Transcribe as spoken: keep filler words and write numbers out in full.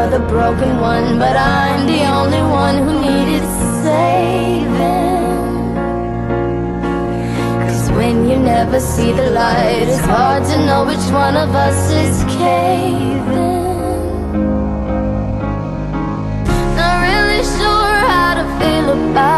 you're the broken one, but I'm the only one who needed saving. Cause when you never see the light, it's hard to know which one of us is caving. Not really sure how to feel about